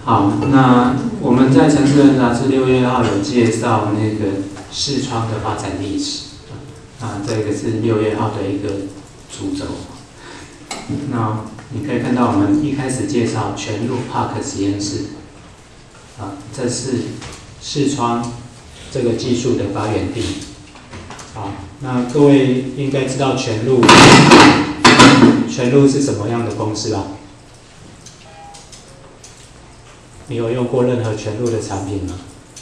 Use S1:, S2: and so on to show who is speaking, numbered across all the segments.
S1: 好，那我们在《城市人》杂志6月号有介绍那个视窗的发展历史，这个是6月号的一个主轴。那你可以看到，我们一开始介绍全路 Park 实验室，这是视窗这个技术的发源地。好，那各位应该知道全路是什么样的公司吧？你有用过任何全路的产品吗？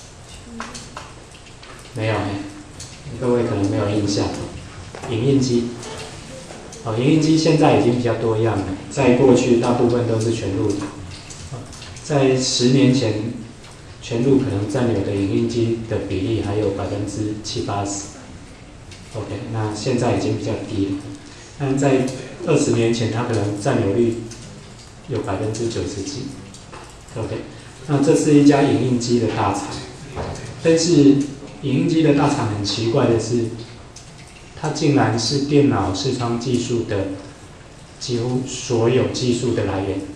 S1: 没有，各位可能没有印象。影印机，影印机现在已经比较多样了，在过去大部分都是全路的。在10年前，全路可能占有的影印机的比例还有70%-80%。OK， 那现在已经比较低了。但在20年前，它可能占有率有90%几。OK， 那这是一家影印机的大厂，但是影印机的大厂很奇怪的是，它竟然是电脑视窗技术的几乎所有技术的来源，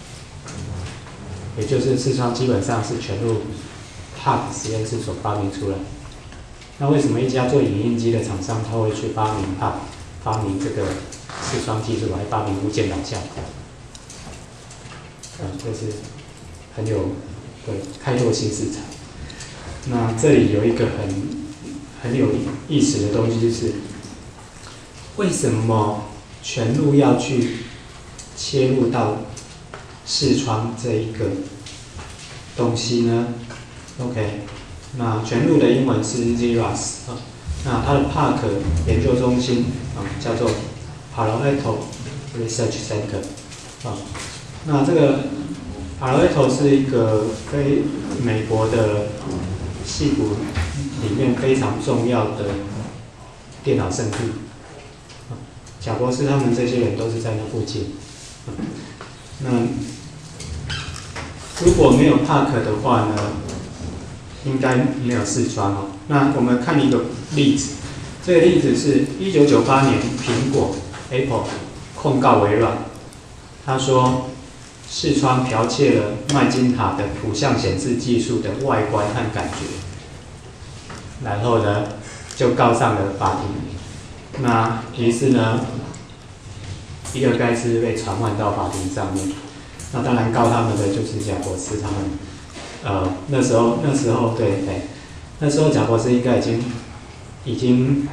S1: 也就是视窗基本上是全路 Park 实验室所发明出来。那为什么一家做影印机的厂商他会去发明 Park， 发明这个视窗技术，还发明物件导向？这是很有开拓新市场。那这里有一个很有意思的东西，就是为什么全路要去切入到视窗这一个东西呢 ？OK， 那全路的英文是 Xerox 那它的 Park 研究中心叫做 Palo Alto Research Center 那这个 Palo Alto 是一个美国的矽谷里面非常重要的电脑圣地。贾博士他们这些人都是在那附近。那如果没有 Park 的话呢，应该没有视窗那我们看一个例子，这个例子是1998年苹果 Apple 控告微软，他说视窗剽窃了麦金塔的图像显示技术的外观和感觉，然后呢就告上了法庭。那于是呢，比尔盖茨被传唤到法庭上面。那当然告他们的就是贾博士他们。那时候贾博士应该已经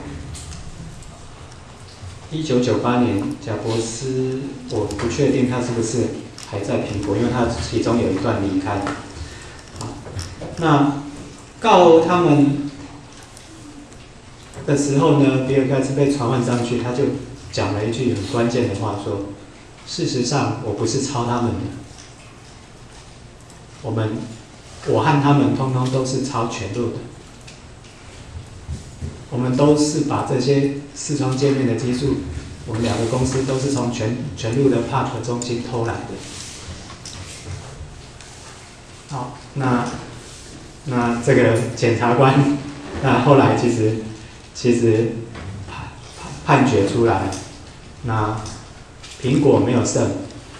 S1: 1998年，贾博士我不确定他是不是还在苹果，因为他其中有一段离开。那告他们的时候呢，比尔盖茨被传唤上去，他就讲了一句很关键的话，说：“事实上，我不是抄他们的，我和他们通通都是抄全路的，我们都是把这些视窗界面的技术，我们2个公司都是从全路的 Park 中心偷来的。”好，那这个检察官，那后来其实判决出来，那苹果没有胜，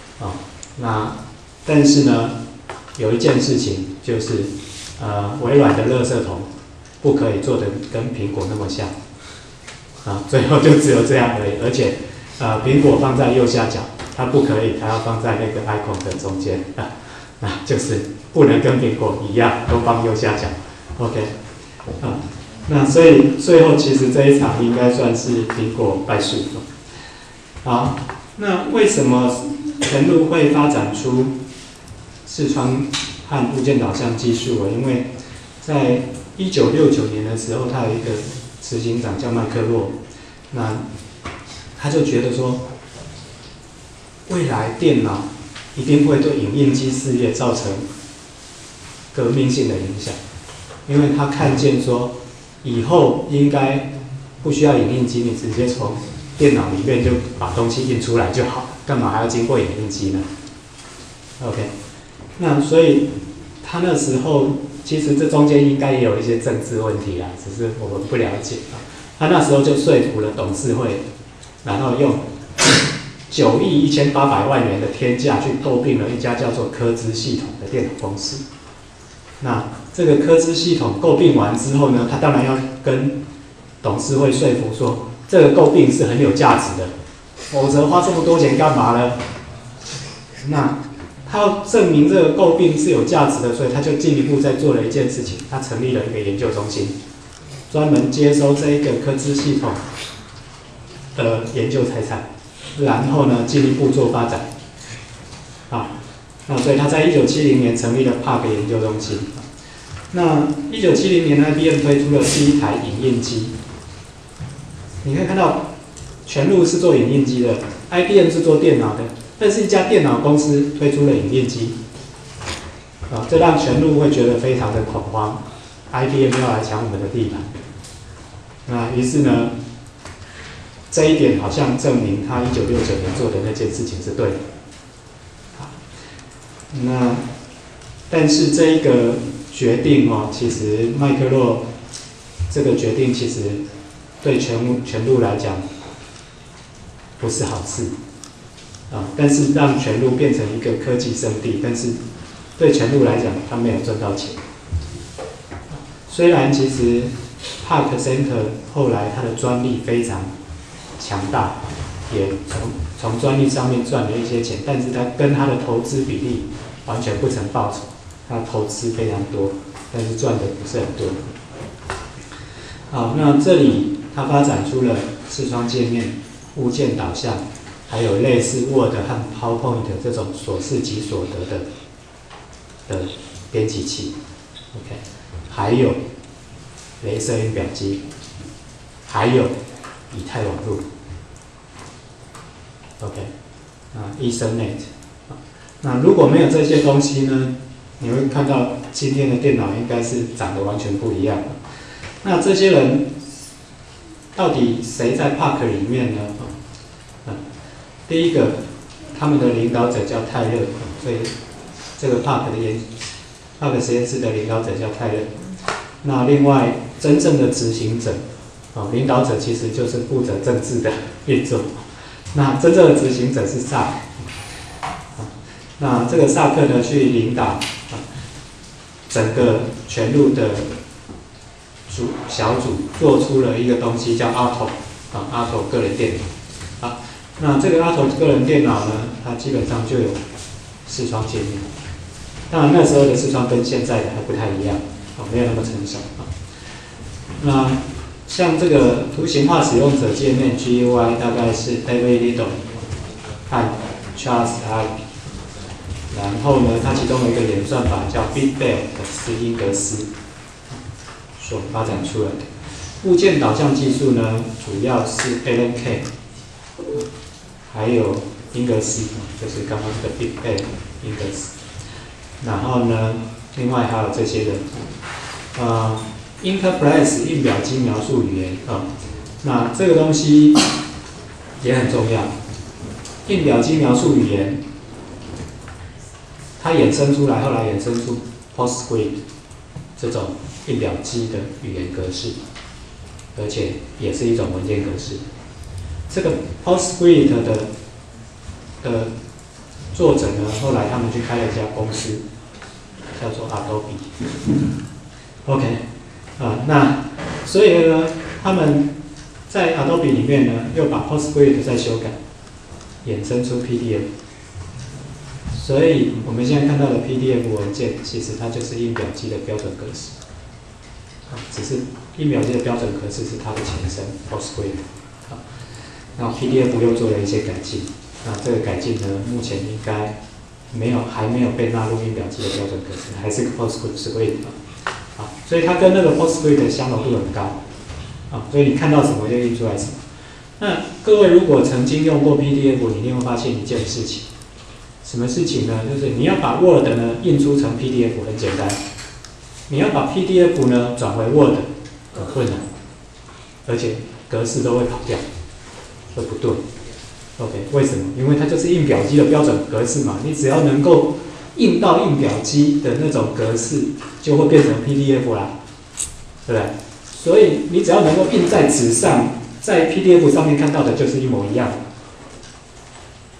S1: 但是呢，有一件事情就是，微软的垃圾桶不可以做得跟苹果那么像，最后就只有这样而已，而且苹果放在右下角，它不可以，它要放在那个 icon 的中间，那就是不能跟苹果一样都放右下角 ，OK， 那所以最后其实这一场应该算是苹果败诉。好，那为什么全路会发展出视窗和物件导向技术？因为在1969年的时候，他有一个执行长叫麦克洛，那他就觉得说，未来电脑一定会对影印机事业造成革命性的影响，因为他看见说，以后应该不需要影印机，你直接从电脑里面就把东西印出来就好，干嘛还要经过影印机呢 ？OK， 那所以他那时候其实这中间应该也有一些政治问题啦，只是我们不了解他那时候就说服了董事会，然后用 9亿1800万元的天价去购并了一家叫做科资系统的电脑公司。那这个科资系统购并完之后呢，他当然要跟董事会说服说，这个购并是很有价值的，否则花这么多钱干嘛呢？那他要证明这个购并是有价值的，所以他就进一步再做了一件事情，他成立了一个研究中心，专门接收这一个科资系统的研究财产，然后呢进一步做发展。那所以他在1970年成立了 PARC 研究中心。那1970年 IBM 推出了第一台影印机，你可以看到全路是做影印机的 ，IBM 是做电脑的，但是一家电脑公司推出了影印机，这让全路会觉得非常的恐慌 ，IBM 要来抢我们的地盘。那于是呢，这一点好像证明他1969年做的那件事情是对的。那但是这一个决定其实麦克洛这个决定其实对全路来讲不是好事但是让全路变成一个科技圣地，但是对全路来讲他没有赚到钱。虽然其实 PARC Center 后来它的专利非常强大，也从专利上面赚了一些钱，但是它跟它的投资比例完全不成报酬，它投资非常多，但是赚的不是很多。好，那这里它发展出了视窗界面、物件导向，还有类似 Word 和 PowerPoint 这种所示即所得的编辑器 ，OK， 还有雷射印表机，还有以太网络 ，OK， Ethernet。那如果没有这些东西呢，你会看到今天的电脑应该是长得完全不一样的。那这些人到底谁在 PARC 里面呢？第一个，他们的领导者叫泰勒，所以这个 PARC 实验室的领导者叫泰勒。那另外，真正的执行者，领导者其实就是负责政治的运作。那真正的执行者是萨克。那这个萨克呢，去领导整个全路的小组，做出了一个东西叫 Atto 个人电脑。那这个 Atto 个人电脑呢，它基本上就有视窗界面。当然那时候的视窗跟现在的还不太一样，没有那么成熟。那像这个图形化使用者界面 GUI 大概是 David Liddell 和 Charles Alpi。然后呢，它其中有一个演算法叫 Bit-Bell 的斯因格斯所发展出来的。物件导向技术呢，主要是 Alan Kay， 还有英格斯，就是刚刚的 Bit-Bell 英格斯。然后呢，另外还有这些人，Interpret 印表机描述语言那这个东西也很重要。印表机描述语言。它衍生出来，后来衍生出 PostScript 这种印表机的语言格式，而且也是一种文件格式。这个 PostScript 的作者呢，后来他们去开了一家公司，叫做 Adobe。OK， 那所以呢，他们在 Adobe 里面呢，又把 PostScript 再修改，衍生出 PDF。所以我们现在看到的 PDF 文件，其实它就是印表机的标准格式，只是印表机的标准格式是它的前身 PostScript。然后 PDF 又做了一些改进，那这个改进呢，目前应该还没有被纳入印表机的标准格式，还是 PostScript。所以它跟那个 PostScript 的相容度很高，所以你看到什么就印出来什么。那各位如果曾经用过 PDF， 你一定会发现一件事情。什么事情呢？就是你要把 Word 呢印出成 PDF 很简单，你要把 PDF 呢转回 Word 很困难，而且格式都会跑掉，会不对。OK， 为什么？因为它就是印表机的标准格式嘛，你只要能够印到印表机的那种格式，就会变成 PDF 啦，对不对？所以你只要能够印在纸上，在 PDF 上面看到的就是一模一样。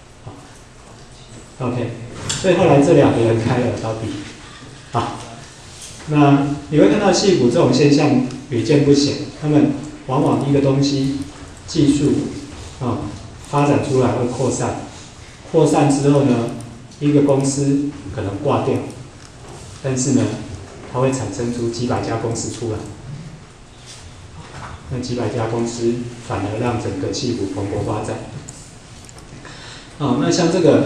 S1: OK， 所以后来这两个人开了到底，好，那你会看到矽谷这种现象屡见不鲜，他们往往一个东西技术发展出来会扩散，扩散之后呢，一个公司可能挂掉，但是呢，它会产生出几百家公司出来，那几百家公司反而让整个矽谷蓬勃发展。那像这个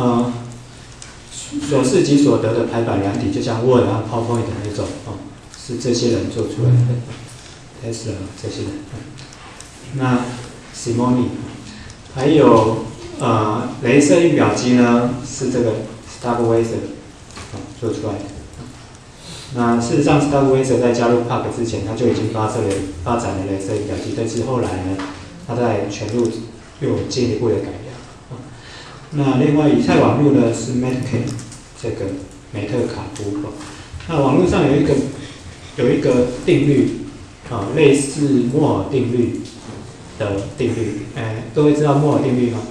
S1: 所视即所得的排版软体，就像 Word 和 PowerPoint 的那种是这些人做出来的 ，Tesla 这些人。那 Simony， 还有雷射印表机呢，是这个 Starkweather 做出来的。那事实上 ，Starkweather 在加入 Park 之前，他就已经发展了雷射印表机，但是后来呢，他在全路又有进一步的改良。那另外以太网络呢是 Metcalfe 这个梅特卡夫。那网络上有一个定律类似摩尔定律的定律。各位知道摩尔定律吗？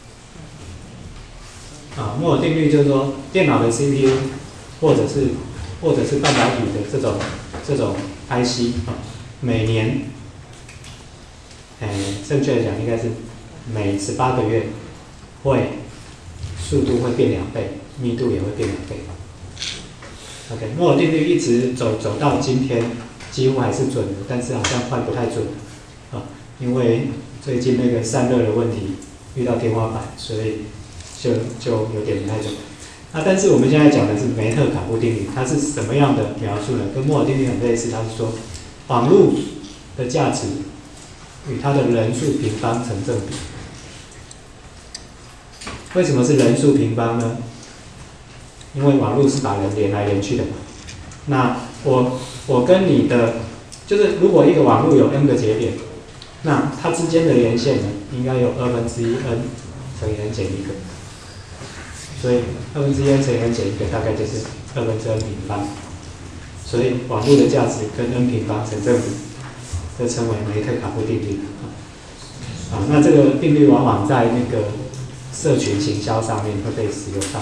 S1: 摩尔定律就是说电脑的 CPU 或者是半导体的这种 IC 每年正确的讲应该是每18个月速度会变2倍，密度也会变2倍。OK， 摩尔定律一直走到今天，几乎还是准的，但是好像快不太准了因为最近那个散热的问题遇到天花板，所以就有点不太准。但是我们现在讲的是梅特卡夫定律，它是什么样的描述呢？跟摩尔定律很类似，它是说网络的价值与它的人数平方成正比。为什么是人数平方呢？因为网络是把人连来连去的嘛。那我跟你的，就是如果一个网络有 n 个节点，那它之间的连线呢，应该有1/2n乘以 n 减1个。所以1/2n乘以 n 减1个大概就是2/n平方。所以网络的价值跟 n 平方成正比，这称为梅特卡夫定律。那这个定律往往在那个社群行销上面会被使用到。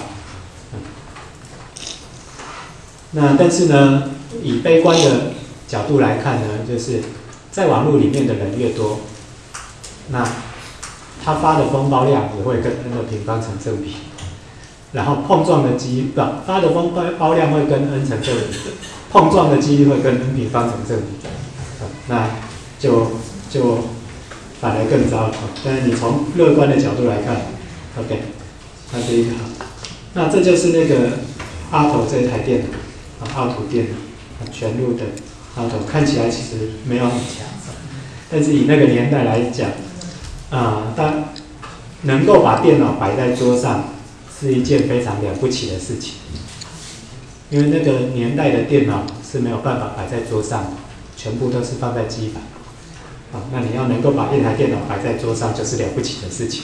S1: 那但是呢，以悲观的角度来看呢，就是在网络里面的人越多，那它发的封包量也会跟 n 的平方成正比，然后发的封包量会跟 n 成正比，碰撞的几率会跟 n 平方成正比，那就反而更糟。但是你从乐观的角度来看 ，OK， 那是一个好。那这就是那个阿头这台电脑，奥图电脑，全路的阿头，看起来其实没有很强，但是以那个年代来讲，当能够把电脑摆在桌上是一件非常了不起的事情，因为那个年代的电脑是没有办法摆在桌上的，全部都是放在机板。那你要能够把一台电脑摆在桌上，就是了不起的事情。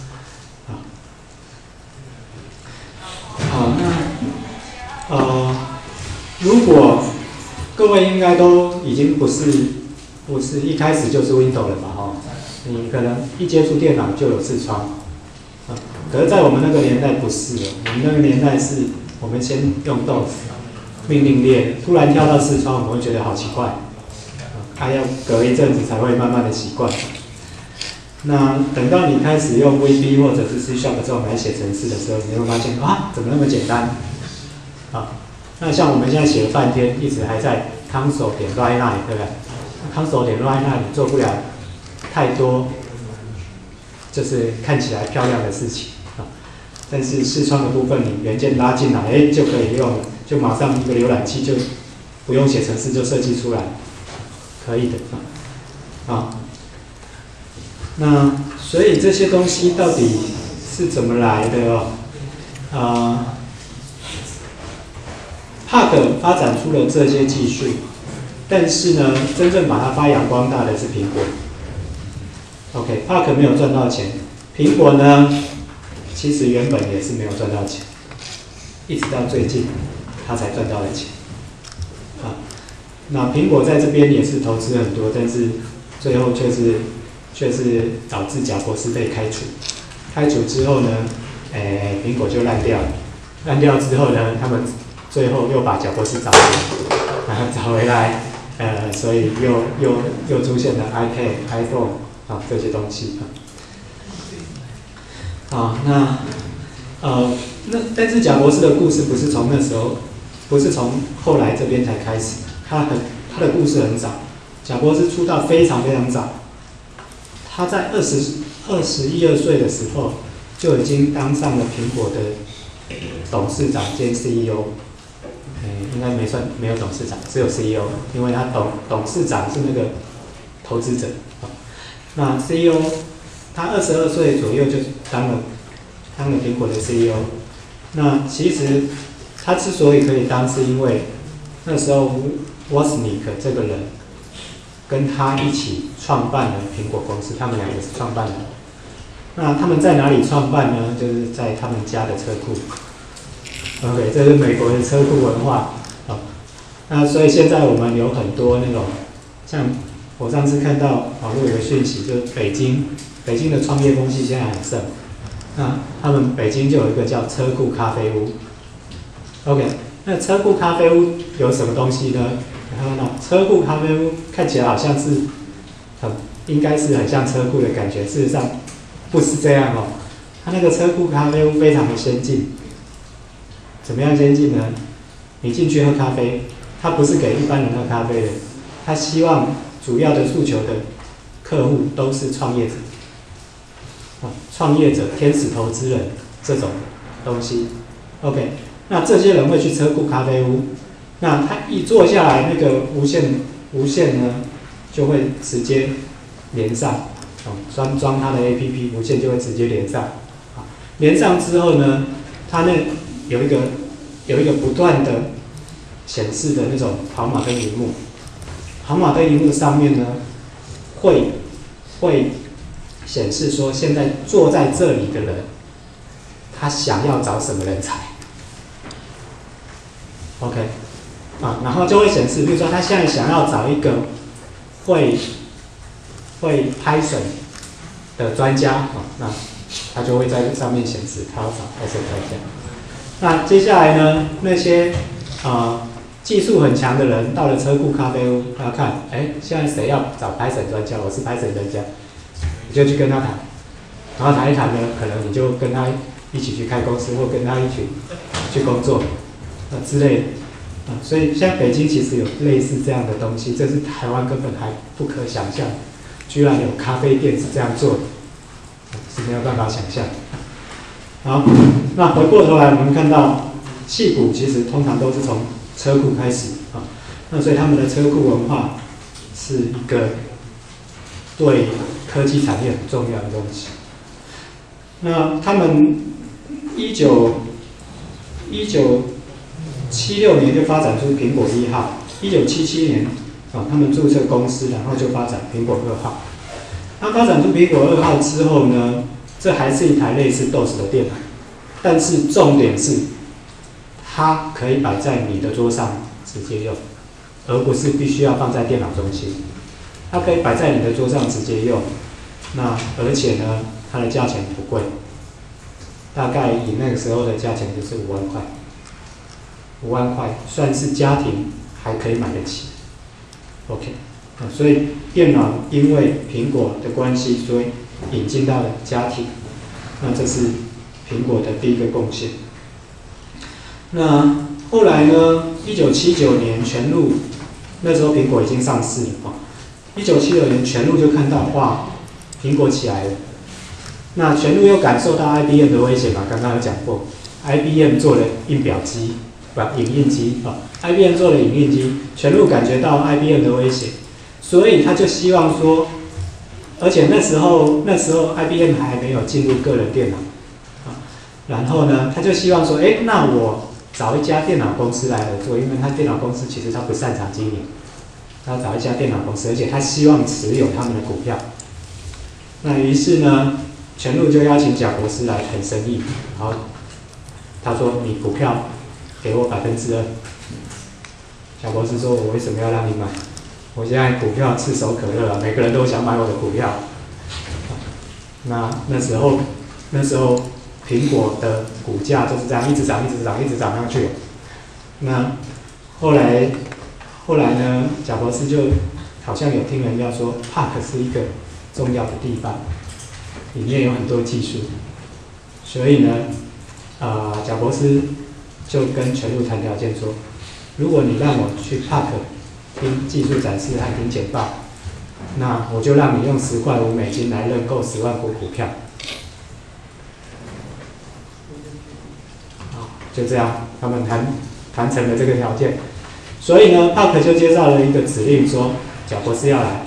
S1: 如果各位应该都已经不是一开始就是 Windows 了嘛，你可能一接触电脑就有视窗，可是在我们那个年代不是了，我们那个年代是我们先用 DOS 命令列，突然跳到视窗，我们会觉得好奇怪，要隔一阵子才会慢慢的习惯。那等到你开始用 VB 或者是 C# 这种来写程式的时候，你会发现怎么那么简单？那像我们现在写了半天，一直还在 console.write， 对不对 ？console.write 你做不了太多，就是看起来漂亮的事情但是视窗的部分，你元件拉进来，就可以用了，就马上一个浏览器就不用写程式就设计出来，可以的那所以这些东西到底是怎么来的Park 发展出了这些技术，但是呢，真正把它发扬光大的是苹果。Park 没有赚到钱，苹果呢，其实原本也是没有赚到钱，一直到最近，它才赚到了钱。那苹果在这边也是投资很多，但是最后却是导致贾博士被开除。开除之后呢， 苹果就烂掉了。烂掉之后呢，他们最后又把贾博士找回来，找回来，所以又出现了 iPad、iPhone 这些东西但是贾博士的故事不是从那时候，不是从后来这边才开始，他的故事很早。贾博士出道非常非常早，他在21、22岁的时候就已经当上了苹果的董事长兼 CEO， 应该没有董事长，只有 CEO， 因为他董事长是那个投资者。那 CEO 他22岁左右就当了苹果的 CEO。那其实他之所以可以当，是因为那时候 Wozniak 这个人跟他一起创办了苹果公司，他们两个是创办人。那他们在哪里创办呢？就是在他们家的车库。OK， 这是美国的车库文化。那所以现在我们有很多那种，像我上次看到网络有个讯息，就是北京的创业风气现在很盛。那他们北京就有一个叫车库咖啡屋。OK， 那车库咖啡屋有什么东西呢？看到车库咖啡屋看起来好像是应该是很像车库的感觉，事实上不是这样哦。它那个车库咖啡屋非常的先进，怎么样先进呢？你进去喝咖啡，它不是给一般人喝咖啡的，它希望主要的诉求的客户都是创业者、天使投资人这种东西。OK， 那这些人会去车库咖啡屋，那他一坐下来，那个无线呢就会直接连上，装他的 APP， 无线就会直接连上。连上之后呢，它那有一个不断的显示的那种跑马灯萤幕，跑马灯萤幕上面呢会显示说现在坐在这里的人，他想要找什么人才 ？OK， 然后就会显示，比如说他现在想要找一个会 Python 的专家，那他就会在上面显示他要找 Python 专家。那接下来呢，那些技术很强的人到了车库咖啡屋，他要看，现在谁要找 Python 专家？我是 Python 专家。你就去跟他谈，然后谈一谈呢，可能你就跟他一起去开公司，或跟他一起去工作，之类的，所以像北京其实有类似这样的东西，这是台湾根本还不可想象，居然有咖啡店是这样做的，是没有办法想象。好，那回过头来，我们看到矽谷其实通常都是从车库开始那所以他们的车库文化是一个对科技产业很重要的东西。那他们1976年就发展出苹果1号，1977年他们注册公司，然后就发展苹果2号。那发展出苹果2号之后呢，这还是一台类似 DOS 的电脑，但是重点是它可以摆在你的桌上直接用，而不是必须要放在电脑中心。它可以摆在你的桌上直接用，那而且呢，它的价钱不贵，大概以那个时候的价钱就是5万块，5万块算是家庭还可以买得起。OK， 所以电脑因为苹果的关系，所以引进到了家庭，那这是苹果的第一个贡献。那后来呢？1979年全录，那时候苹果已经上市了1976年全录就看到哇，苹果起来了。那全录又感受到 IBM 的威胁嘛，刚刚有讲过 ，IBM 做了印表机，影印机IBM 做了影印机，全录感觉到 IBM 的威胁，所以他就希望说，而且那时候 IBM 还没有进入个人电脑然后呢，他就希望说，那我找一家电脑公司来合作，因为他电脑公司其实他不擅长经营。他找一家电脑公司，而且他希望持有他们的股票。那于是呢，全录就邀请贾博士来谈生意。然后他说：“你股票给我2%。”贾博士说：“我为什么要让你买？我现在股票炙手可热每个人都想买我的股票。”那时候苹果的股价就是这样一直涨上去。那后来呢，贾伯斯就好像有听人家说 ，Park 是一个重要的地方，里面有很多技术，所以呢，贾伯斯就跟全路谈条件说，如果你让我去 Park 听技术展示和听简报，那我就让你用$10.5来认购10万股股票。就这样，他们谈成了这个条件。所以呢，帕克就接到了一个指令，说贾伯斯要来，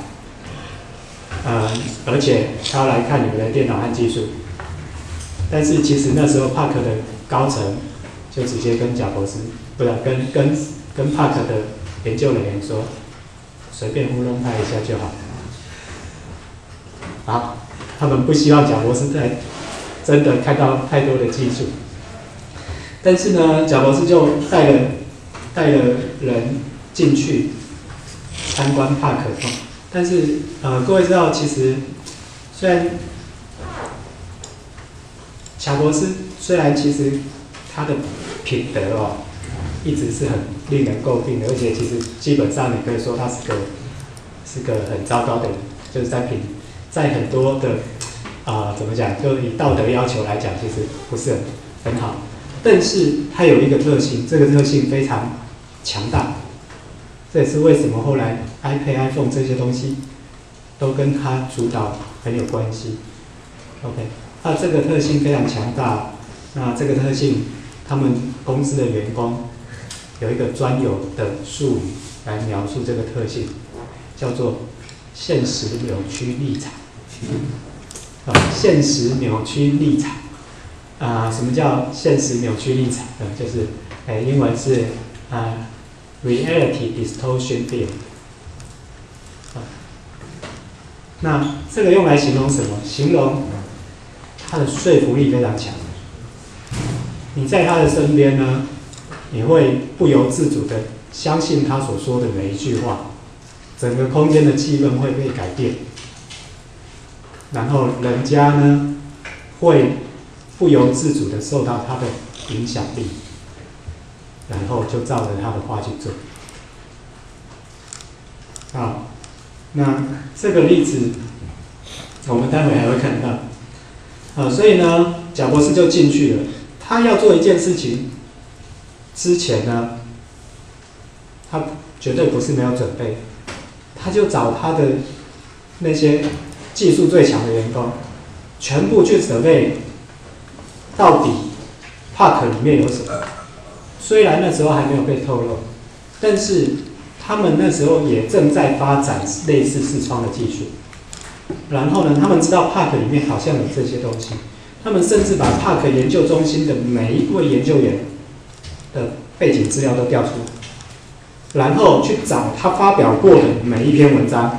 S1: 而且他要来看你们的电脑和技术。但是其实那时候帕克的高层就直接跟贾伯斯，不是跟帕克的研究人员说，随便糊弄他一下就好。好，他们不希望贾伯斯真的看到太多的技术。但是呢，贾伯斯就带了人进去参观帕克。但是各位知道，其实虽然贾伯斯其实他的品德一直是很令人诟病的，而且其实基本上你可以说他是个很糟糕的人，就是在很多的怎么讲，就以道德要求来讲，其实不是很好。但是它有一个特性，这个特性非常强大，这也是为什么后来 iPad、iPhone 这些东西都跟它主导很有关系。OK， 它这个特性非常强大。那这个特性，他们公司的员工有一个专有的术语来描述这个特性，叫做现实扭曲立场。现实扭曲立场。什么叫现实扭曲立场？就是英文是reality distortion theory。那这个用来形容什么？形容他的说服力非常强。你在他的身边呢，你会不由自主的相信他所说的每一句话，整个空间的气氛会被改变，然后人家呢会不由自主的受到他的影响力，然后就照着他的话去做。好，那这个例子我们待会还会看到。所以呢，贾伯斯就进去了。他要做一件事情之前呢，他绝对不是没有准备，他就找他的那些技术最强的员工，全部去准备。到底 Park 里面有什么？虽然那时候还没有被透露，但是他们那时候也正在发展类似视窗的技术。然后呢，他们知道 Park 里面好像有这些东西，他们甚至把 Park 研究中心的每一位研究员的背景资料都调出来，然后去找他发表过的每一篇文章，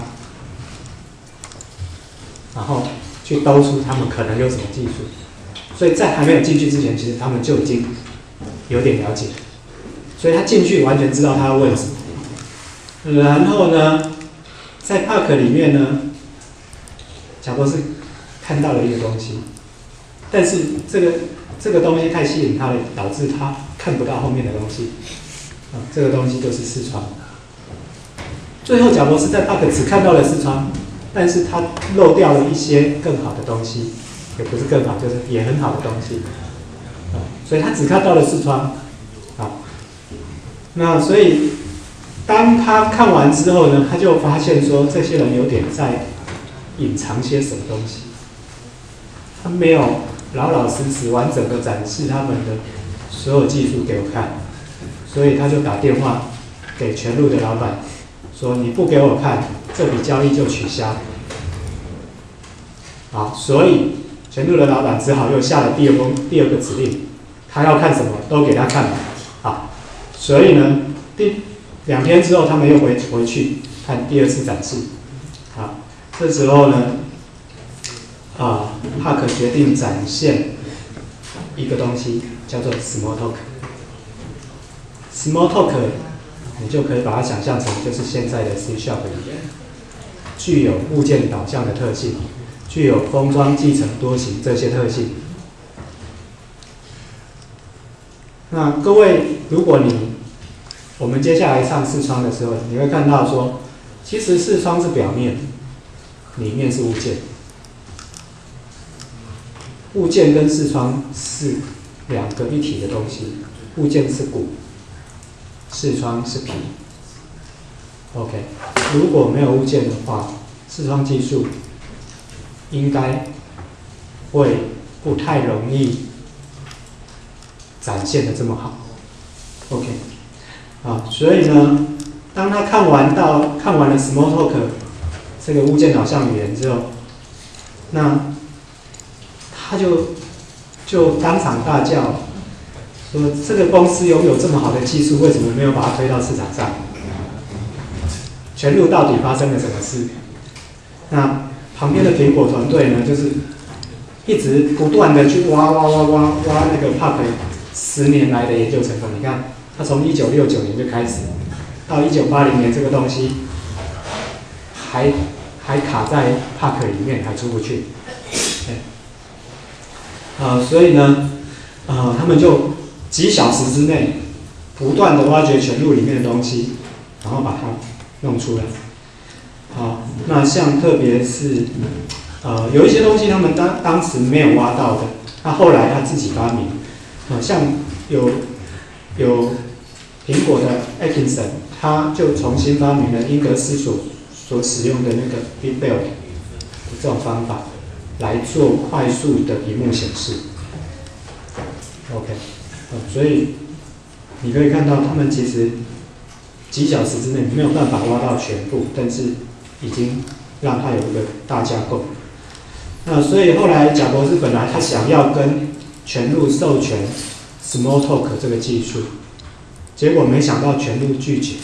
S1: 然后去兜出他们可能有什么技术。所以在还没有进去之前，其实他们就已经有点了解，所以他进去完全知道他要问什么。然后呢，在 Park 里面呢，贾伯斯看到了一个东西，但是这个东西太吸引他了，导致他看不到后面的东西。这个东西就是视窗。最后，贾伯斯在 Park 只看到了视窗，但是他漏掉了一些更好的东西。也不是更好，就是也很好的东西，所以他只看到了视窗。好，那所以当他看完之后呢，他就发现说这些人有点在隐藏些什么东西，他没有老老实实完整的展示他们的所有技术给我看，所以他就打电话给全路的老板说：“你不给我看，这笔交易就取消。”好，所以全路的老板只好又下了第二个指令，他要看什么都给他看。好，所以呢，2天之后他们又回去看第二次展示。好，这时候呢，帕克决定展现一个东西，叫做 small talk。small talk 你就可以把它想象成就是现在的 C# 语言，具有物件导向的特性。具有封装、继承、多型这些特性。 那各位，如果我们接下来上视窗的时候，你会看到说，其实视窗是表面，里面是物件。物件跟视窗是两个一体的东西，物件是骨，视窗是皮。OK， 如果没有物件的话，视窗技术应该会不太容易展现的这么好。OK， 所以呢，当他看完了 Smalltalk 这个物件导向语言之后，那他就当场大叫说：“这个公司拥有这么好的技术，为什么没有把它推到市场上？全路到底发生了什么事？”那旁边的苹果团队呢，就是一直不断的去挖那个 Park 10年来的研究成果。你看，他从1969年就开始，到1980年这个东西还卡在 Park 里面，还出不去。所以呢，他们就几小时之内不断的挖掘全路里面的东西，然后把它弄出来。那像特别是有一些东西他们当时没有挖到的，他后来他自己发明。像有苹果的 Atkinson， 他就重新发明了英格斯所使用的那个 BitBuild 这种方法，来做快速的屏幕显示。OK， 所以你可以看到，他们其实几小时之内没有办法挖到全部，但是已经让它有一个大架构。那所以后来贾博士本来他想要跟全路授权 Smalltalk 这个技术，结果没想到全路拒绝。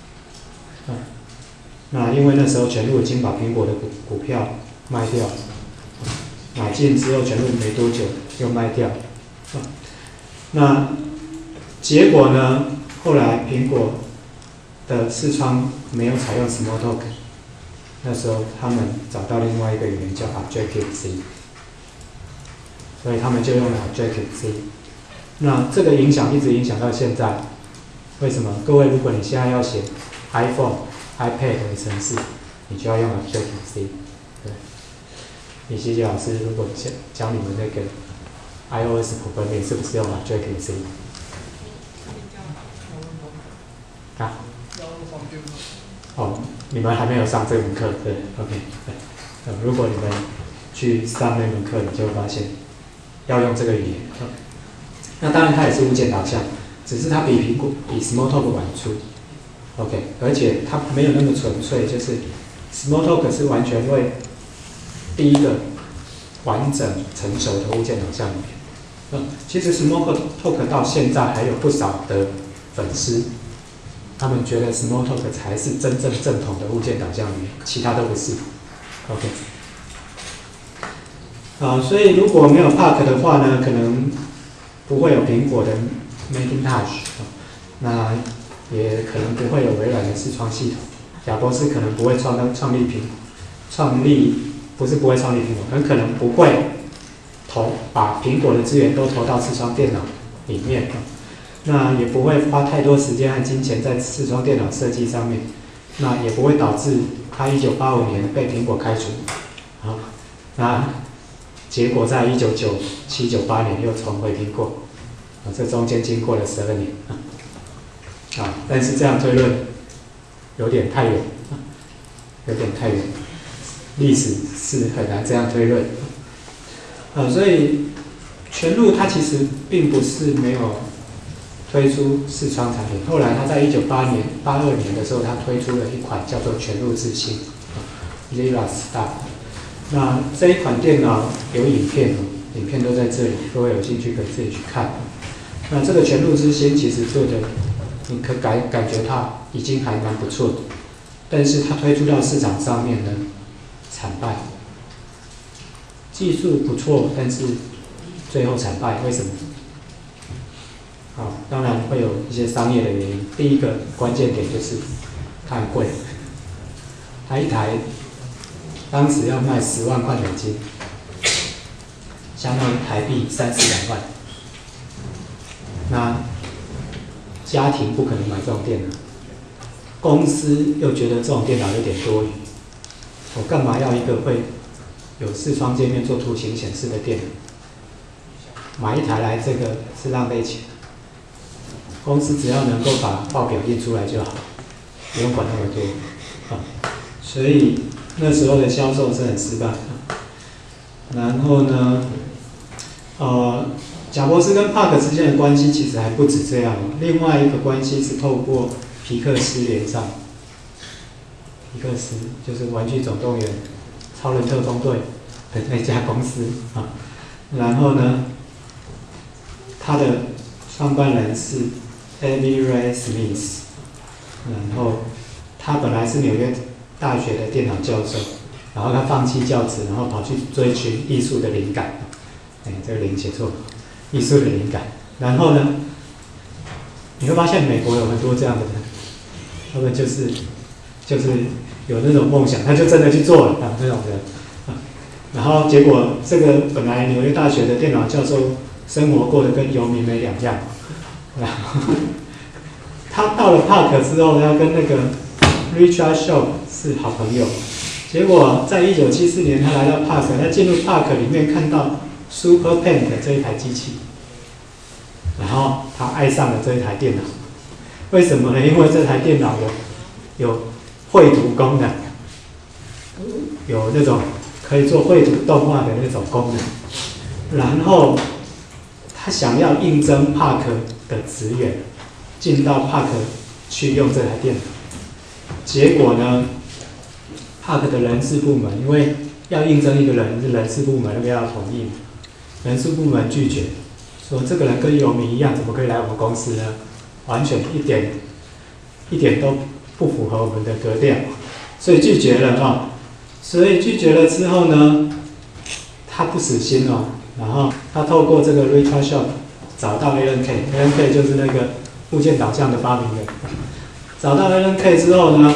S1: 那因为那时候全路已经把苹果的股票卖掉，买进之后全路没多久又卖掉。那结果呢？后来苹果的视窗没有采用 Smalltalk， 那时候他们找到另外一个语言叫 Objective-C， 所以他们就用了 Objective-C。那这个影响一直影响到现在。为什么？各位，如果你现在要写 iPhone、iPad 的程式，你就要用 Objective-C。对，李希杰老师如果教你们那个 iOS programming 是不是用 Objective-C？ 你们还没有上这门课，对 ，OK， 对，如果你们去上那门课，你就会发现要用这个语言。那当然它也是物件导向，只是它比 Smalltalk 晚出 ，OK， 而且它没有那么纯粹，就是 Smalltalk 是完全为第一个完整成熟的物件导向语言。其实 Smalltalk 到现在还有不少的粉丝，他们觉得 Smalltalk 才是真正正统的物件导向语言，其他都不是。OK， 所以如果没有 Park 的话呢，可能不会有苹果的 Macintosh， 那也可能不会有微软的视窗系统。贾博士可能不会不是不会创立苹果，很可能不会把苹果的资源都投到视窗电脑里面。那也不会花太多时间和金钱在视窗电脑设计上面，那也不会导致他1985年被苹果开除。那结果在1997、98年又重回苹果，这中间经过了12年。但是这样推论有点太远，历史是很难这样推论。所以全路它其实并不是没有推出视窗产品，后来他在1982年的时候，他推出了一款叫做全路之星 Zero Star。那这一款电脑有影片都在这里，各位有兴趣可以自己去看。那这个全路之星其实做的，你可感觉它已经还蛮不错的，但是它推出到市场上面呢，惨败。技术不错，但是最后惨败，为什么？当然会有一些商业的原因。第一个关键点就是它很贵，它一台当时要卖10万块美金，相当于台币3、400万。 那家庭不可能买这种电脑，公司又觉得这种电脑有点多余，我干嘛要一个会有视窗界面做图形显示的电脑？买一台来这个是浪费钱。公司只要能够把报表印出来就好，不用管那么多啊。所以那时候的销售是很失败的。然后呢，贾伯斯跟帕克之间的关系其实还不止这样，另外一个关系是透过皮克斯连上。皮克斯就是《玩具总动员》、《超人特工队》的那家公司啊。然后呢，他的创办人是 Avi Ray Smith， 然后他本来是纽约大学的电脑教授，然后他放弃教职，然后跑去追寻艺术的灵感。这个零写错，艺术的灵感。然后呢，你会发现美国有很多这样的人，他们就是有那种梦想，他就真的去做了那种人。然后结果这个本来纽约大学的电脑教授生活过得跟游民没两样。然后他到了帕克之后，他跟那个 Richard Shaw 是好朋友。结果在1974年，他来到帕克，他进入帕克里面看到 Super Paint 这一台机器，然后他爱上了这一台电脑。为什么呢？因为这台电脑有绘图功能，有那种可以做绘图动画的那种功能。然后他想要应征帕克的职员，进到帕克去用这台电脑。结果呢，帕克的人事部门因为要应征一个人，是人事部门那边要同意，人事部门拒绝，说这个人跟游民一样，怎么可以来我们公司呢？完全一点都不符合我们的格调，所以拒绝了啊。所以拒绝了之后呢，他不死心哦，然后他透过这个 Richard Shaw 找到 Alan Kay，Alan Kay 就是那个物件导向的发明人。找到 Alan Kay 之后呢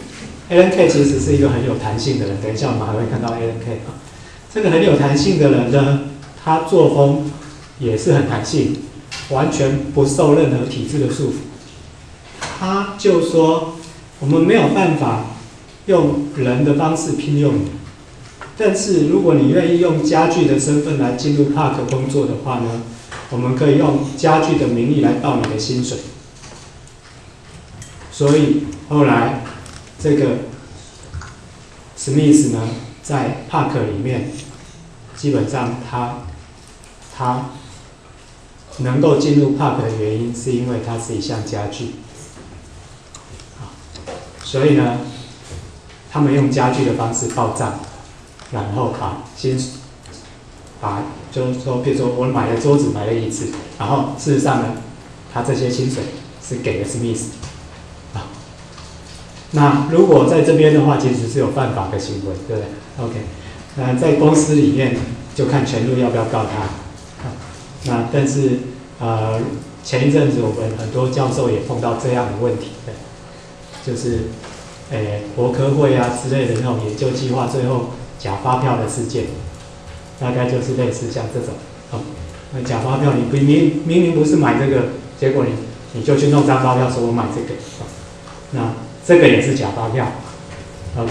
S1: ，Alan Kay 其实是一个很有弹性的人，等一下我们还会看到 Alan Kay 啊。这个很有弹性的人呢，他作风也是很弹性，完全不受任何体制的束缚。他就说，我们没有办法用人的方式聘用你，但是如果你愿意用家具的身份来进入帕克工作的话呢，我们可以用家具的名义来报你的薪水。所以后来这个史密斯呢，在帕克里面，基本上他能够进入帕克的原因，是因为它是一项家具。所以呢，他们用家具的方式报账，然后就是说，比如说我买了桌子，买了椅子，然后事实上呢，他这些薪水是给了史密斯。那如果在这边的话，其实是有犯法的行为，对不对 ？OK， 那在公司里面就看全路要不要告他。那但是前一阵子我们很多教授也碰到这样的问题，就是国科会啊之类的那种研究计划，最后假发票的事件，大概就是类似像这种。那假发票你明明不是买这个，结果你就去弄张发票说我买这个，那这个也是假发票 ，OK，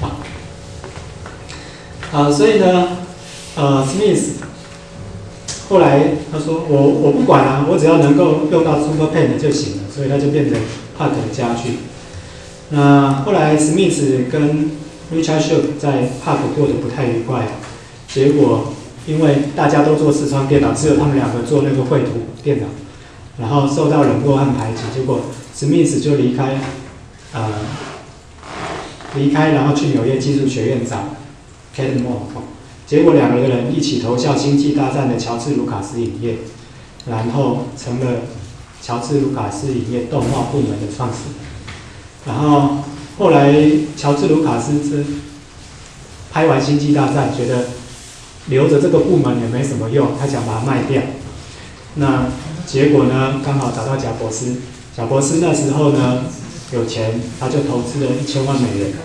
S1: 所以呢，Smith 后来他说我不管啊，我只要能够用到 Super Paint 就行了，所以他就变成帕克的家具。那后来 Smith 跟 Richard Shaw 在帕克过得不太愉快，结果因为大家都做视窗电脑，只有他们两个做那个绘图电脑，然后受到冷落和排挤，结果 Smith 就离开，然后去纽约技术学院找 Cadmore， 结果两个人一起投效《星际大战》的乔治·卢卡斯影业，然后成了乔治·卢卡斯影业动画部门的创始人。然后后来乔治·卢卡斯拍完《星际大战》，觉得留着这个部门也没什么用，他想把它卖掉。那结果呢，刚好找到贾伯斯。贾伯斯那时候呢有钱，他就投资了1000万美元，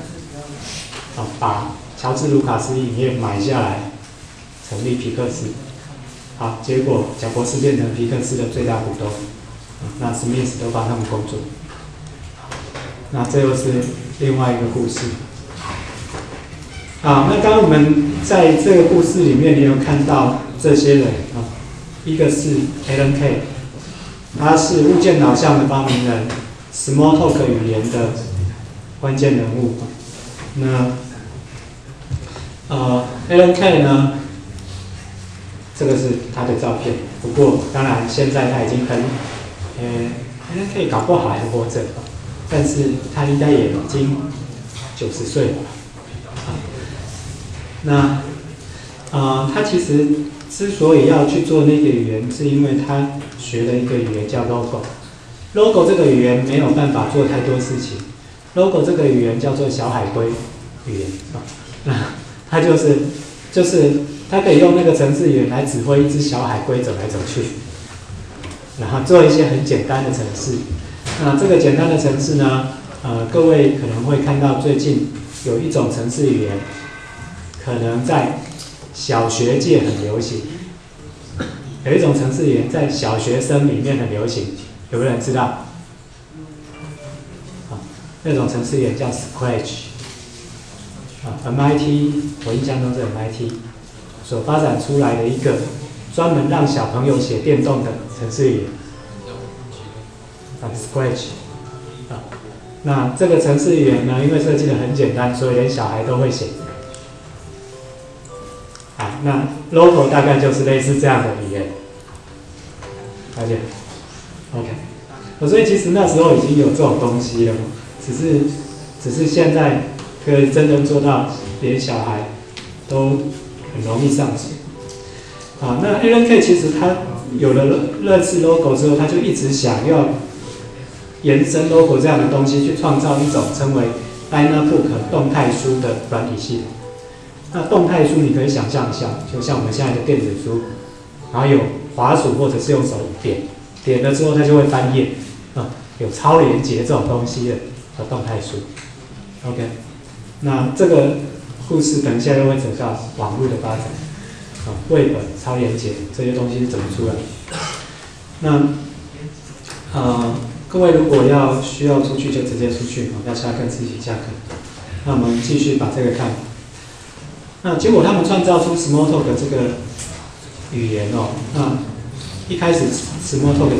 S1: 把乔治·卢卡斯影业买下来，成立皮克斯。 好，结果贾伯斯变成皮克斯的最大股东，那史密斯都帮他们工作。那这又是另外一个故事。好，那刚刚我们在这个故事里面，你有看到这些人啊，一个是 Alan Kay， 他是物件导向的发明人 ，Smalltalk 语言的关键人物。那Alan Kay 呢，这个是他的照片。不过当然现在他已经Alan Kay 搞不好还活着，但是他应该也已经90岁了。那他其实之所以要去做那个语言，是因为他学了一个语言叫 Logo。Logo 这个语言没有办法做太多事情。Logo 这个语言叫做小海龟语言那它就是它可以用那个程式语言来指挥一只小海龟走来走去，然后做一些很简单的程式。那这个简单的程式呢，各位可能会看到最近有一种程式语言，可能在小学界很流行，有一种程式语言在小学生里面很流行，有没有人知道？那种程式语言叫 Scratch，MIT 我印象中是 MIT 所发展出来的一个专门让小朋友写电动的程式语言，Scratch。那这个程式语言呢，因为设计的很简单，所以连小孩都会写。那 Logo 大概就是类似这样的语言，了解 ？OK， 所以其实那时候已经有这种东西了，只是现在可以真正做到连小孩都很容易上手。那 Alan Kay 其实他有了认识 Logo 之后，他就一直想要延伸 Logo 这样的东西，去创造一种称为 Dynabook 动态书的软体系统。那动态书你可以想象一下，就像我们现在的电子书，然后有滑鼠或者是用手点了之后它就会翻页，有超连结这种东西的动态书。OK， 那这个故事等一下又会走到网络的发展，Web 超连结这些东西是怎么出来的？那各位如果需要出去就直接出去，要下课自己下课。那我们继续把这个看。那结果他们创造出 Smalltalk 这个语言那一开始 Smalltalk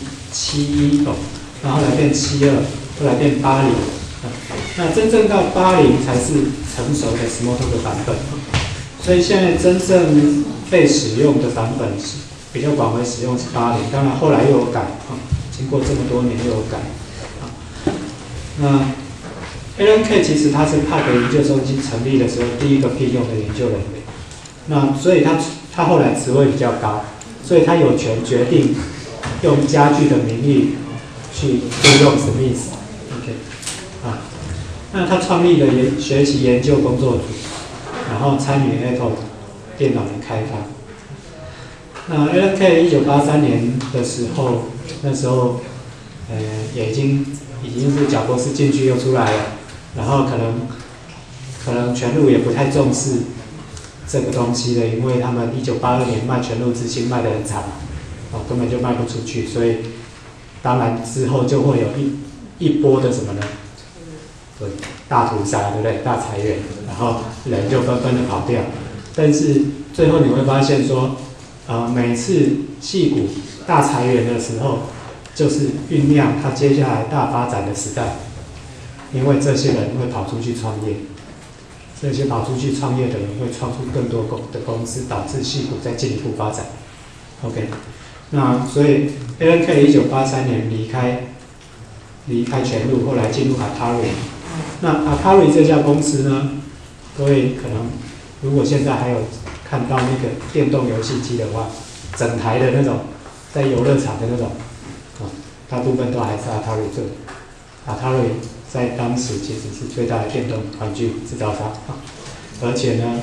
S1: 7.1然后来变7.2，后来变8.0，那真正到8.0才是成熟的 Smalltalk 版本。所以现在真正被使用的版本是比较广为使用是8.0，当然后来又有改经过这么多年又有改。那Alan Kay 其实他是帕格研究中心成立的时候第一个聘用的研究人员，那所以他后来职位比较高，所以他有权决定用家具的名义去雇用史密斯。OK， 那他创立了学习研究工作组，然后参与 Apple 电脑的开发。那 Alan Kay 1983年的时候，那时候也已经是贾伯斯进去又出来了。然后可能全路也不太重视这个东西了，因为他们1982年卖全路之星卖得很惨，根本就卖不出去，所以当然之后就会有一波的什么呢？对，大屠杀，对不对？大裁员，然后人就纷纷的跑掉。但是最后你会发现说，每次矽谷大裁员的时候，就是酝酿它接下来大发展的时代。因为这些人会跑出去创业，这些跑出去创业的人会创出更多的公司，导致矽谷再进一步发展。OK， 那所以 Alan Kay 1983年离开全路，后来进入 Atari。那 Atari 这家公司呢，各位可能如果现在还有看到那个电动游戏机的话，整台的那种在游乐场的那种，大部分都还是 Atari 做的。Atari 在当时其实是最大的电动玩具制造商，而且呢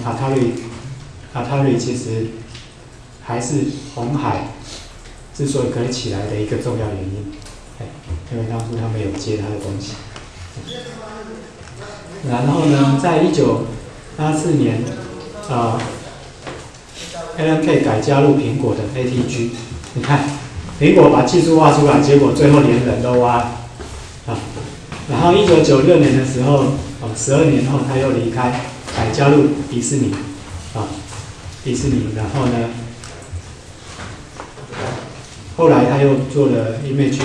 S1: ，Atari 其实还是鸿海之所以可以起来的一个重要原因，因为当初他们有接他的东西。然后呢，在1984年， ALM-K 改加入苹果的 ATG， 你看，苹果把技术挖出来，结果最后连人都挖啊。然后1996年的时候，12年后他又离开，改加入迪士尼啊，迪士尼，然后呢，后来他又做了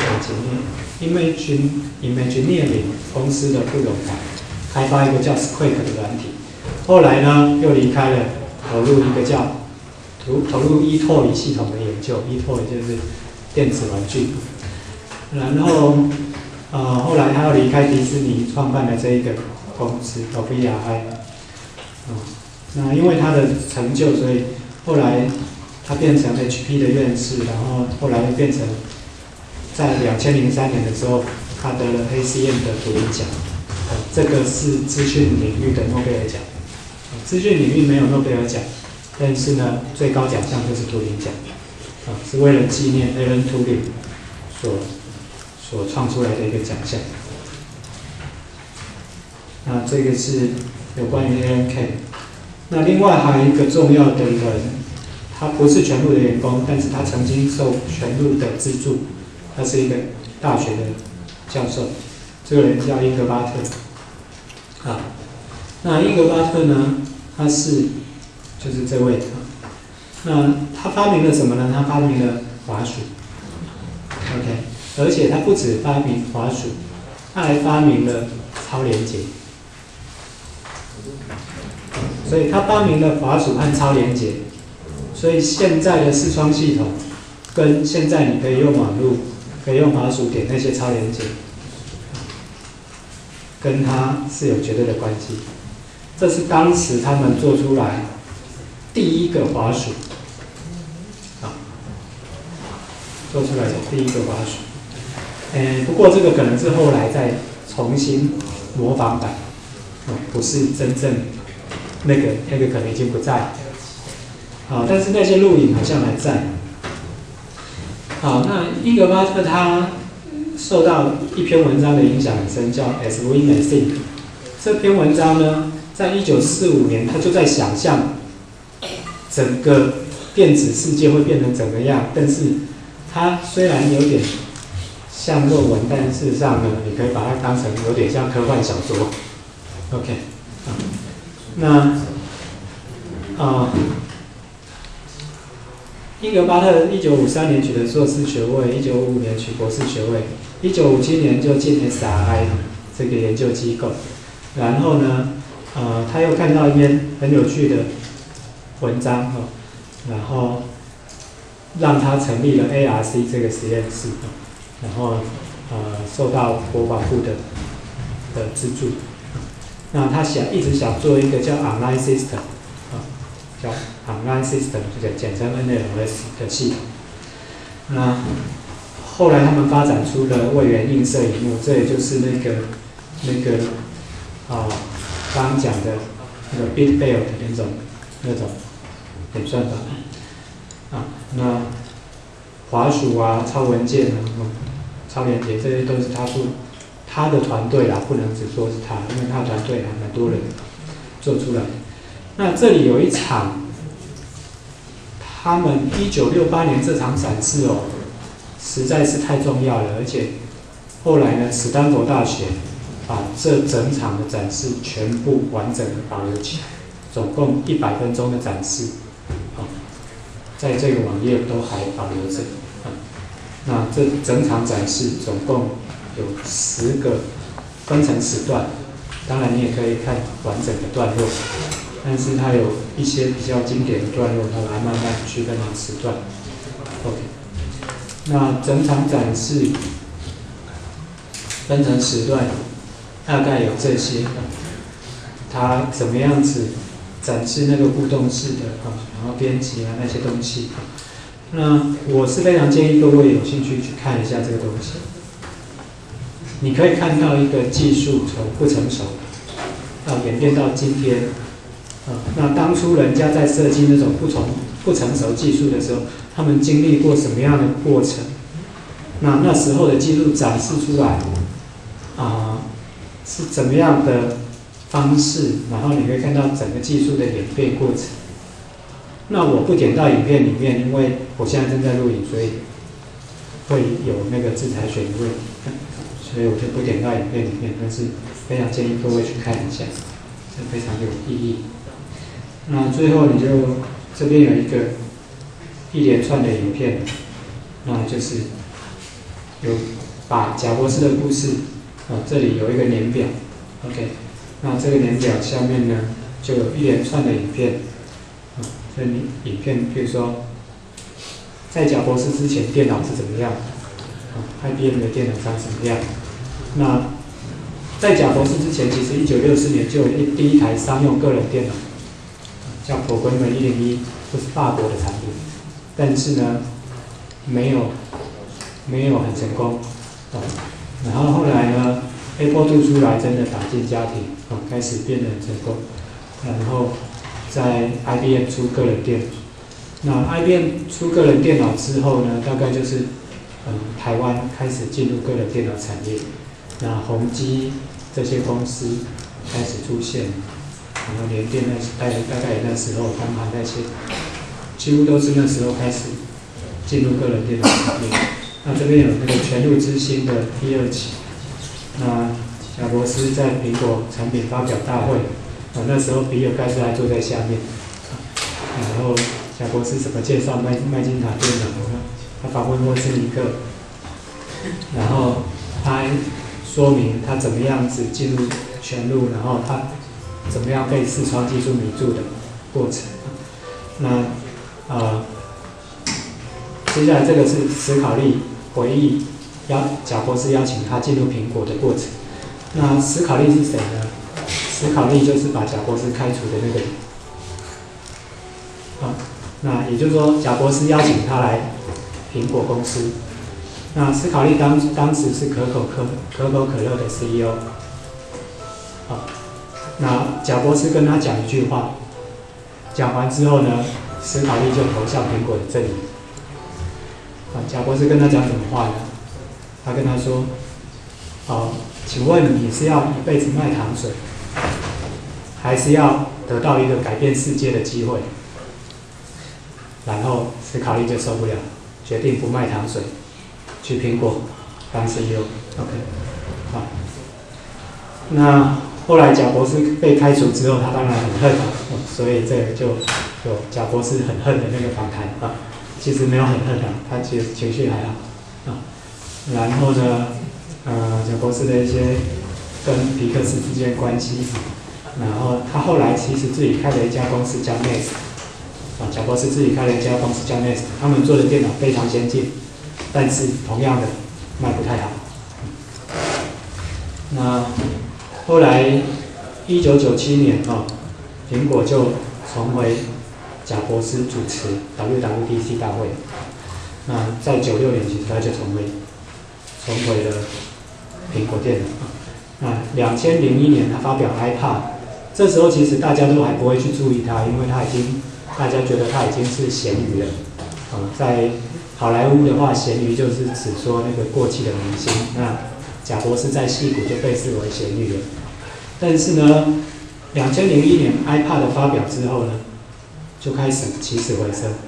S1: Imagineering 公司的副总裁，开发一个叫 Squeak 的软体。后来呢，又离开了，投入一个叫投入 eToy 系统的研究 ，eToy 就是电子玩具。然后后来他又离开迪士尼，创办了这一个公司 OpenAI。那因为他的成就，所以后来他变成 HP 的院士，然后后来又变成在2003年的时候，他得了 ACM 的图灵奖。这个是资讯领域的诺贝尔奖。资讯领域没有诺贝尔奖，但是呢，最高奖项就是图灵奖，是为了纪念 Alan Turing 所创出来的一个奖项。那这个是有关于 ALM-K。那另外还有一个重要的人，他不是全部的员工，但是他曾经受全部的资助，他是一个大学的教授。这个人叫英格巴特。那英格巴特呢？他就是这位。那他发明了什么呢？他发明了滑鼠。OK， 而且他不止发明滑鼠，他还发明了超连结。所以他发明了滑鼠和超连结。所以现在的视窗系统跟现在你可以用网络、可以用滑鼠点那些超连结，跟它是有绝对的关系。这是当时他们做出来第一个滑鼠，做出来的第一个滑鼠。不过这个可能是后来再重新模仿版，不是真正那个可能已经不在。但是那些录影好像还在。那英格巴特他受到一篇文章的影响很深，叫 As We May Think。这篇文章呢，在1945年，他就在想象整个电子世界会变成怎么样。但是它虽然有点像论文，但事实上呢，你可以把它当成有点像科幻小说。OK， 那英格巴特1953年取得硕士学位，1955年取博士学位，1957年就进 SRI 这个研究机构。然后呢，他又看到一篇很有趣的文章，然后让他成立了 ARC 这个实验室，然后受到国防部的资助。那他一直想做一个叫 Online System， 叫 Online System， 就简称 NLS 的系统。那后来他们发展出了位元映射萤幕，这也就是那个刚刚讲的那个 bit bell 的那种演算法。那滑鼠啊、超文件啊、超连结，这些都是他的团队啦，不能只说是他，因为他的团队还蛮多人做出来的。那这里有一场，他们1968年这场展示实在是太重要了，而且后来呢，史丹佛大学把这整场的展示全部完整的保留起来，总共100分钟的展示，在这个网页都还保留着。那这整场展示总共有10个，分成10段，当然你也可以看完整的段落，但是它有一些比较经典的段落，它把它慢慢区分成10段。OK， 那整场展示分成10段，大概有这些，它怎么样子展示那个互动式的然后编辑啊那些东西。那我是非常建议各位有兴趣去看一下这个东西。你可以看到一个技术从不成熟到演变到今天，那当初人家在设计那种不成熟技术的时候，他们经历过什么样的过程？那时候的技术展示出来，是怎么样的方式？然后你可以看到整个技术的演变过程。 那我不点到影片里面，因为我现在正在录影，所以会有那个制裁权的问题，所以我就不点到影片里面。但是非常建议各位去看一下，这非常有意义。那最后你就这边有一连串的影片，那就是有把贾博士的故事，这里有一个年表 ，OK， 那这个年表下面呢就有一连串的影片，这影片比如说在贾博士之前电脑是怎么样，IBM 的电脑长什么样，那在贾博士之前，其实1964年就有第一台商用个人电脑，叫普根门101，这是法国的产品，但是呢，没有很成功，然后后来呢 ，Apple II 出来真的打进家庭，开始变得很成功，然后在 IBM 出个人电脑，那 IBM 出个人电脑之后呢，大概就是台湾开始进入个人电脑产业。那宏基这些公司开始出现，然后联电大概也那时候，东航那些，几乎都是那时候开始进入个人电脑产业。那这边有那个全路之星的第2期，那贾博士在苹果产品发表大会，那时候比尔盖茨还坐在下面，然后贾博士怎么介绍麦金塔电脑呢？他访问沃兹尼克，然后他还说明他怎么样子进入全路，然后他怎么样被视窗技术迷住的过程。那接下来这个是史考利回忆贾博士邀请他进入苹果的过程。那史考利是谁呢？史考利就是把贾博士开除的那个人。那也就是说，贾博士邀请他来苹果公司。那史考利当时是可口可乐的 CEO。那贾博士跟他讲一句话，讲完之后呢，史考利就投向苹果的阵营。贾博士跟他讲什么话呢？他跟他说：“请问你是要一辈子卖糖水，还是要得到一个改变世界的机会？”然后史考利就受不了，决定不卖糖水，去苹果当 CEO。OK， 那后来贾博士被开除之后，他当然很恨，所以这个就有贾博士很恨的那个访谈其实没有很恨他其实情绪还好然后呢，贾博士的一些跟皮克斯之间关系，然后他后来其实自己开了一家公司叫 Nest。贾博士自己开了一家公司叫 Nest， 他们做的电脑非常先进，但是同样的卖不太好。那后来1997年苹果就重回贾博士主持 WWDC 大会。那在96年其实他就重回了苹果电脑。那2001年他发表 iPad， 这时候其实大家都还不会去注意他，因为大家觉得他已经是咸鱼了。在好莱坞的话，咸鱼就是指说那个过气的明星。那贾博士在矽谷就被视为咸鱼了。但是呢，2001年 iPad 的发表之后呢，就开始起死回生。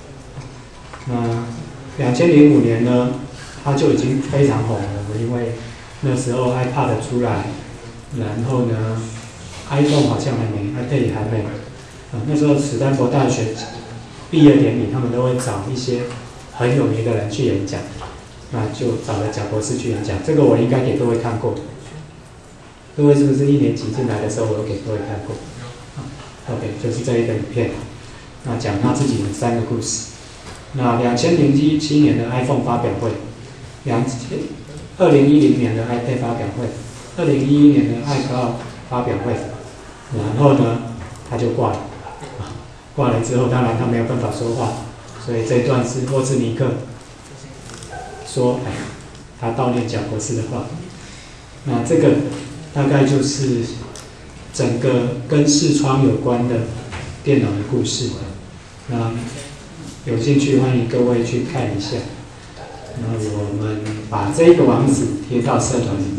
S1: 那2005年呢，他就已经非常红了，因为那时候 iPad 出来，然后呢 ，iPhone 好像还没 ，iPad 也还没。那时候史丹佛大学毕业典礼，他们都会找一些很有名的人去演讲，那就找了贾博士去演讲。这个我应该给各位看过，各位是不是1年级进来的时候我有给各位看过？OK， 就是这一个影片，那讲他自己的3个故事。那2007年的 iPhone 发表会，2010年的 iPad 发表会，2011年的 iCloud 发表会，然后呢，他就挂了。挂了之后，当然他没有办法说话，所以这一段是沃兹尼克说，他悼念贾博士的话。那这个大概就是整个跟视窗有关的电脑的故事。那有兴趣欢迎各位去看一下。那我们把这个网址贴到社团里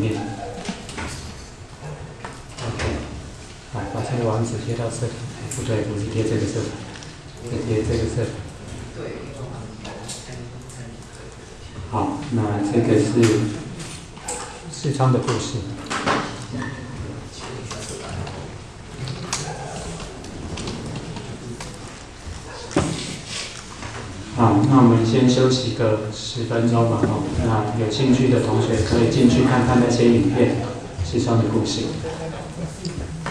S1: 面。OK， 好，把这个网址贴到社团。不对，不是贴这个社团。 也这个是。好，那这个是视窗的故事。好，那我们先休息个10分钟吧。那有兴趣的同学可以进去看看那些影片，视窗的故事。